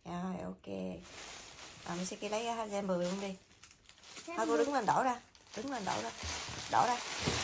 Rồi ok. Mình sẽ kia lấy ra 10 luôn đi. Thôi cô đứng lên đổ ra. Đứng lên đổ ra. Đổ ra.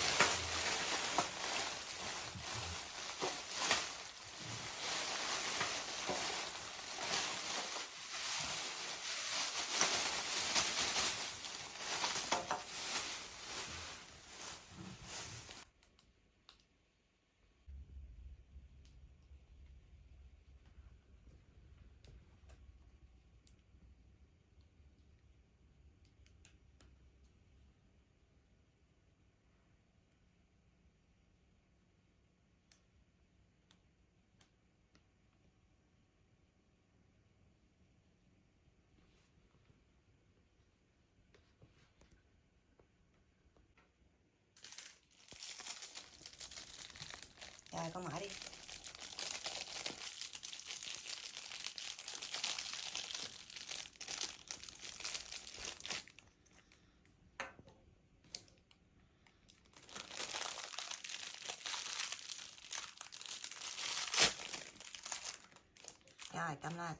Rồi con mở đi. Rồi cầm lên.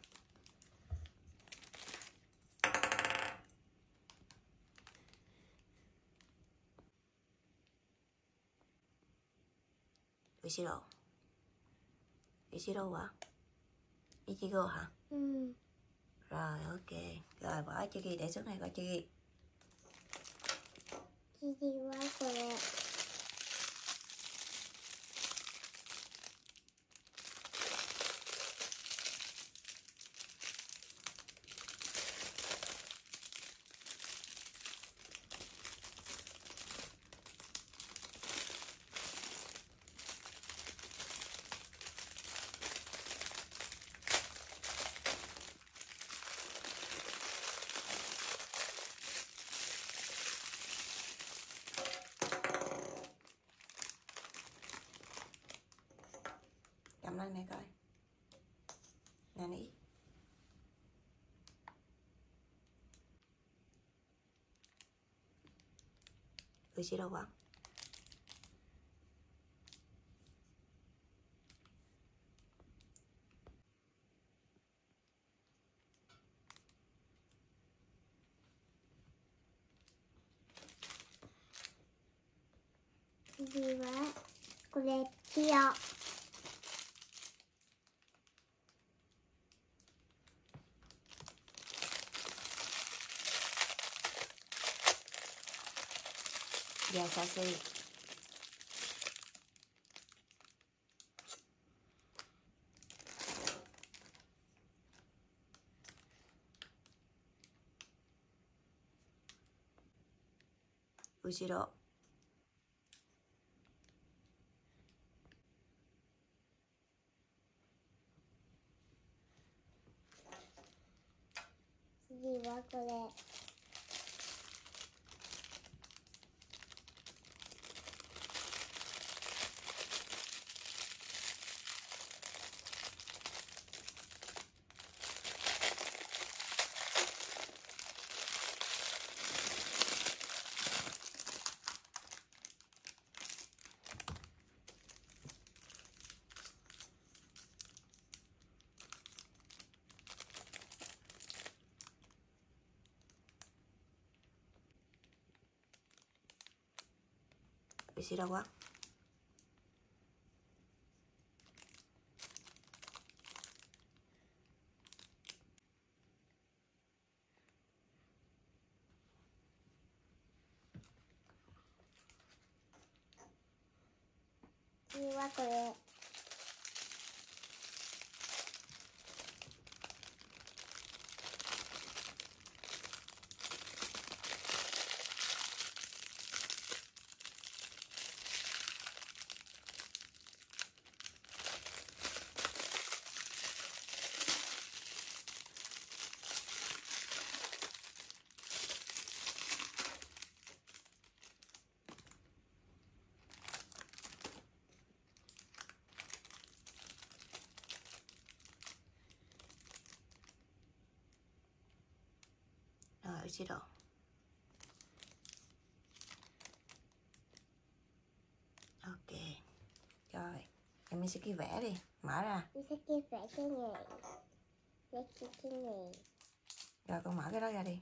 Ichiro. Ichiro hả? Ichigo hả? Ừ. Rồi ok. Rồi bỏ chữ ghi để xuống này coi chữ ghi. Chị quá rồi. Cầm lên này coi. Nani? Ichiro hả? Chị quá. Cô đẹp chưa? Yasashi. Ichiro. Chị quá cô đẹp. Ichiro quá. Chị quá cô đẹp. Rồi Ichiro. Ok. Rồi em sẽ ký vẽ đi. Mở ra. Chị sẽ chia sẻ cho nhẹ. Để cái này. Rồi con mở cái đó ra đi.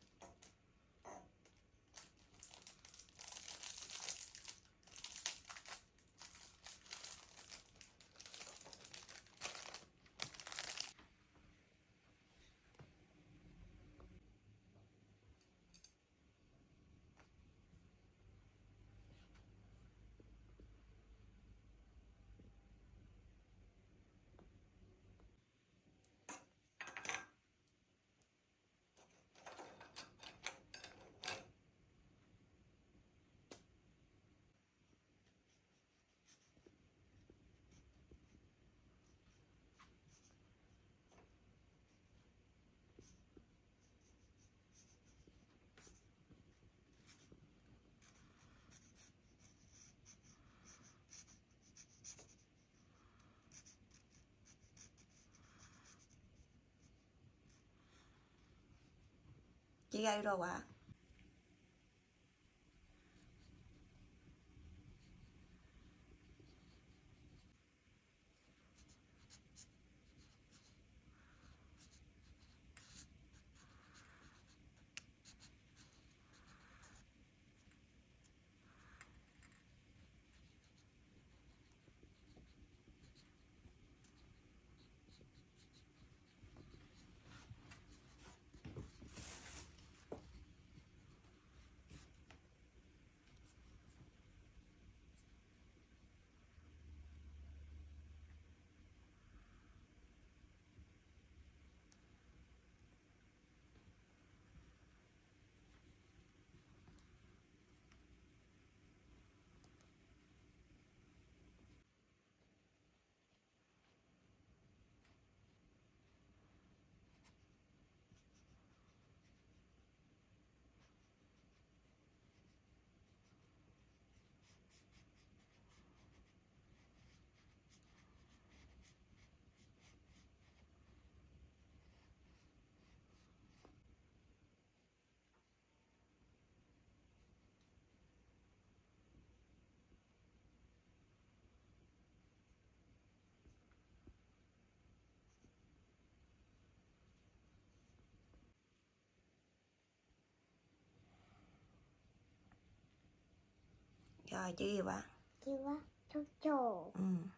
Chị gây rồi ạ. Rồi chị yêu ạ. Chị quá. Chúc chúc. Ừ.